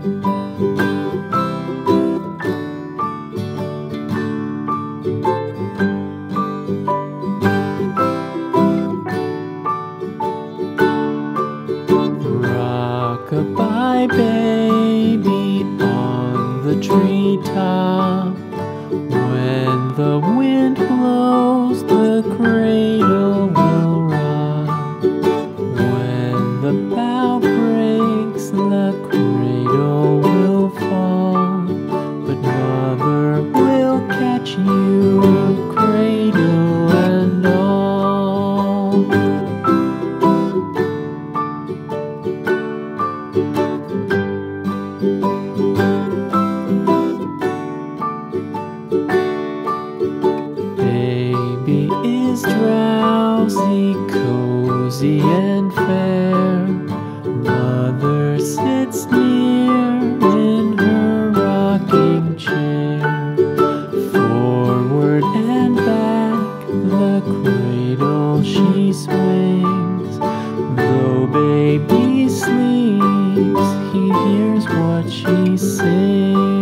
Rock-a-bye baby on the treetop. When the wind blows, the cradle will rock. When the bough breaks, the cradle will fall. But mother will catch you, cradle and all. Baby is drowsy, cozy and fair. Mother sits near in her rocking chair. Forward and back the cradle she swings. Though baby sleeps, he hears what she sings.